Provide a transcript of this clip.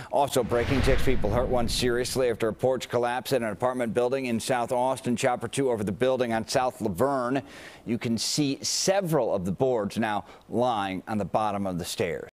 Also breaking, 6 people hurt, 1 seriously after a porch collapse in an apartment building in South Austin. Chopper 2 over the building on South Lavergne. You can see several of the boards now lying on the bottom of the stairs.